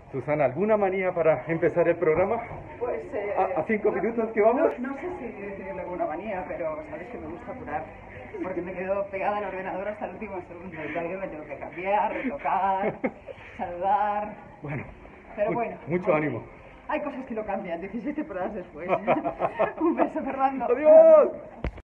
Susana, ¿alguna manía para empezar el programa? Pues, ¿A 5 minutos que vamos? no sé si decirle alguna manía, pero sabes que me gusta curar, porque me quedo pegada al ordenador hasta el último segundo, y todavía me tengo que cambiar, retocar, saludar. Bueno, Pero bueno, mucho ánimo. Hay cosas que no cambian, 17 pruebas después. Un beso, Fernando. ¡Adiós!